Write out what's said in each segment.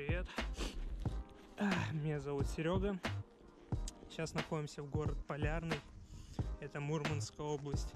привет! Меня зовут Серега. Сейчас находимся в город Полярный. Это Мурманская область.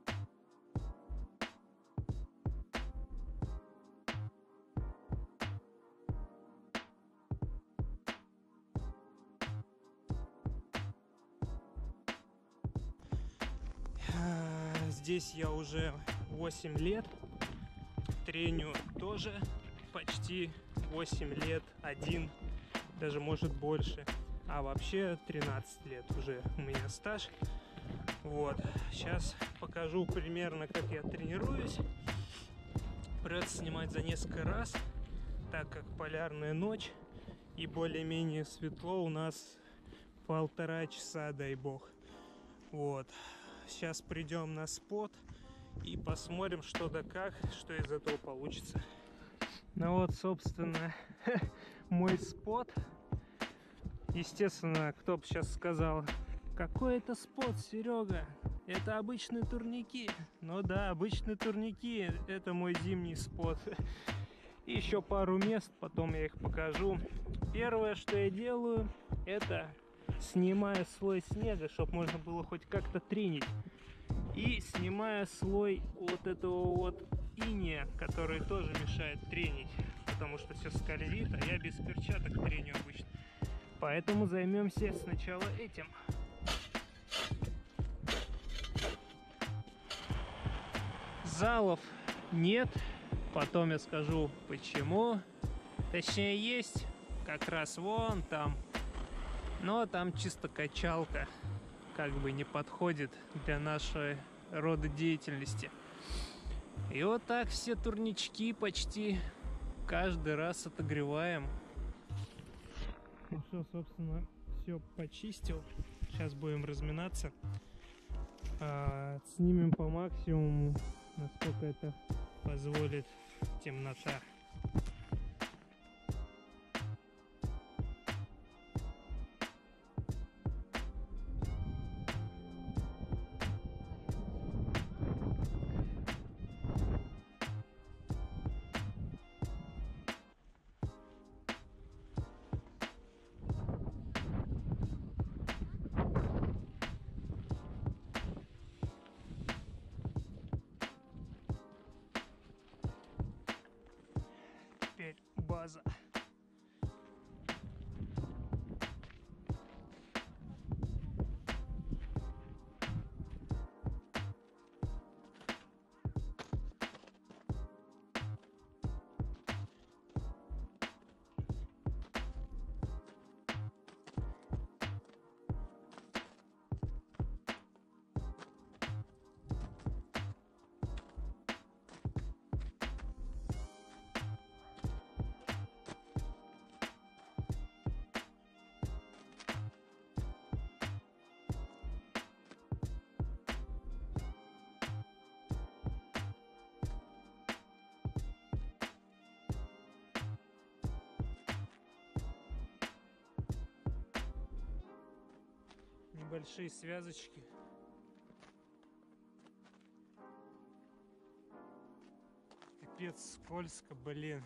Здесь я уже 8 лет. Треню тоже почти 8 лет, даже может больше. А вообще 13 лет уже у меня стаж. Вот, сейчас покажу примерно, как я тренируюсь. Придется снимать за несколько раз, так как полярная ночь и более-менее светло у нас 1,5 часа, дай бог. Вот, сейчас придем на спот и посмотрим, что да как, что из этого получится. Ну вот, собственно, мой спот. Естественно, кто бы сейчас сказал: какой это спот, Серега? Это обычные турники. Ну да, обычные турники. Это мой зимний спот. И еще пару мест, потом я их покажу. Первое, что я делаю, это снимаю слой снега, чтобы можно было хоть как-то тренить. И снимаю слой вот этого вот иния, который тоже мешает тренить, потому что все скользит, а я без перчаток треню обычно. Поэтому займемся сначала этим. Залов нет, потом я скажу почему. Точнее, есть как раз вон там, но там чисто качалка, как бы не подходит для нашей рода деятельности. И вот так все турнички почти каждый раз отогреваем. Ну что, собственно, все почистил. Сейчас будем разминаться. Снимем по максимуму, насколько это позволит темнота. Теперь база. Небольшие связочки. Капец, скользко, блин.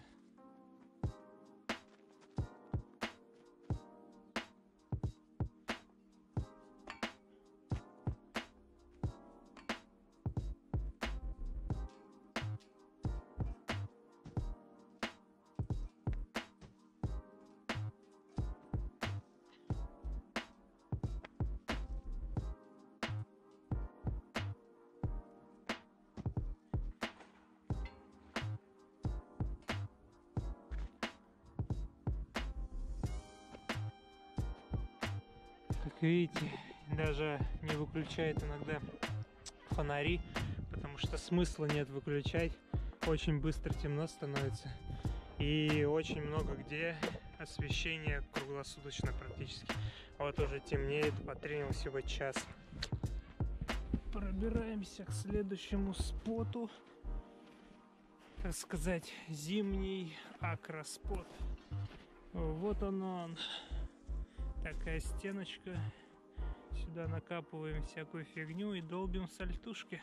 Как видите, даже не выключает иногда фонари, потому что смысла нет выключать. Очень быстро темно становится. И очень много где освещение круглосуточно практически. Вот уже темнеет, потренил всего час. Пробираемся к следующему споту. Так сказать, зимний акроспот. Вот он. Такая стеночка. Сюда накапываем всякую фигню и долбим сальтушки.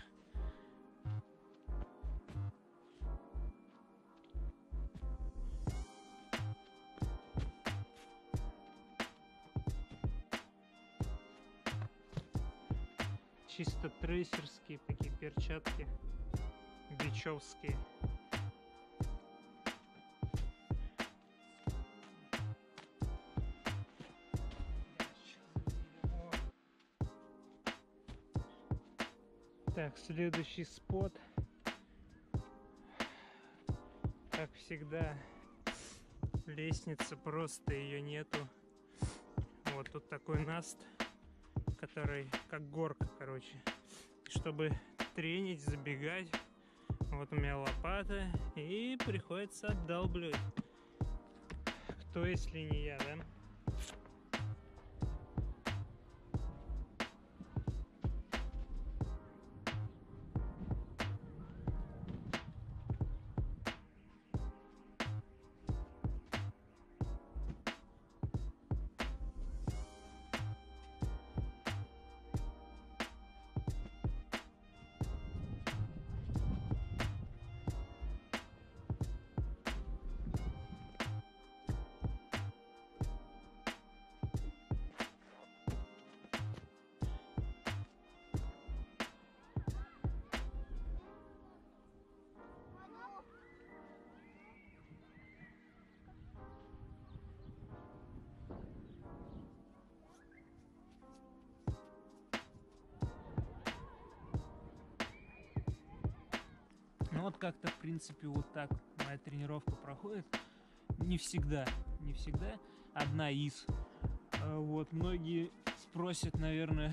Это трейсерские такие перчатки, бичевские. Так, следующий спот. Как всегда, лестница, просто ее нету. Вот тут такой наст, который как горка, короче. Чтобы тренить, забегать, вот у меня лопата, и приходится отдалбливать. Кто, если не я, да? Ну вот как-то, в принципе, вот так моя тренировка проходит. Не всегда. Одна из. Вот, многие спросят, наверное,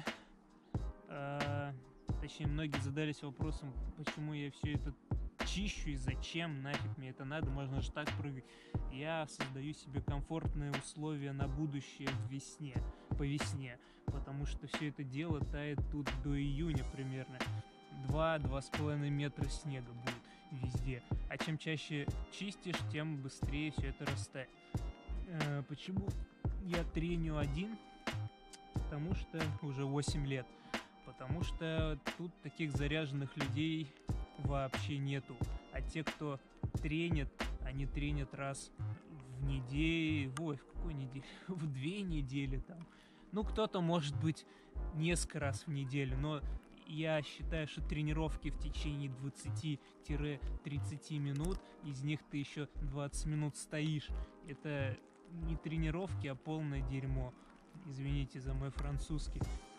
точнее, многие задались вопросом, почему я все это чищу и зачем, нафиг мне это надо, можно же так прыгать. Я создаю себе комфортные условия на будущее по весне, потому что все это дело тает тут до июня примерно. 2-2,5 метра снега будет везде. А чем чаще чистишь, тем быстрее все это растает. Почему я треню один? Потому что уже 8 лет. Потому что тут таких заряженных людей вообще нету. А те, кто тренит, они тренят раз в неделю. Ой, в какой неделе? В 2 недели там. Ну, кто-то, может быть, несколько раз в неделю, но я считаю, что тренировки в течение 20-30 минут, из них ты еще 20 минут стоишь. Это не тренировки, а полное дерьмо. Извините за мой французский.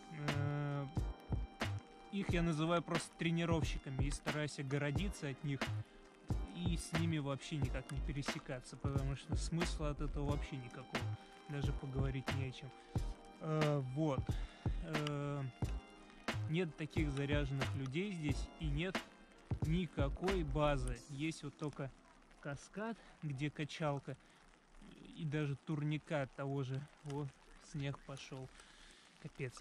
Их я называю просто тренировщиками и стараюсь огородиться от них и с ними вообще никак не пересекаться, потому что смысла от этого вообще никакого. Даже поговорить не о чем. Вот. Нет таких заряженных людей здесь и нет никакой базы. Есть вот только каскад, где качалка, и даже турника того же. Вот, снег пошел. Капец.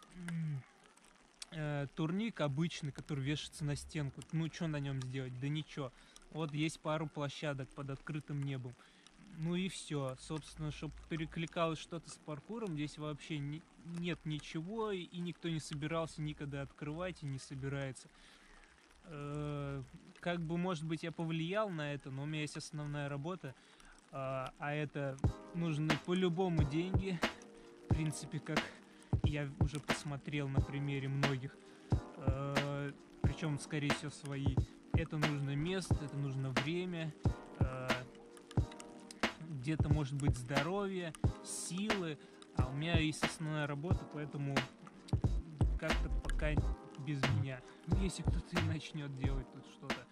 Турник обычный, который вешается на стенку. Ну, что на нем сделать? Да ничего. Вот есть пару площадок под открытым небом. Ну и все. Собственно, чтобы перекликалось что-то с паркуром, здесь вообще нет ничего, и никто не собирался никогда открывать и не собирается. Как бы, может быть, я повлиял на это, но у меня есть основная работа, а это нужны по-любому деньги. В принципе, как я уже посмотрел на примере многих, причем, скорее всего, свои. Это нужно место, это нужно время, где-то может быть здоровье, силы, а у меня есть основная работа, поэтому как-то пока без меня. Если кто-то и начнет делать тут что-то,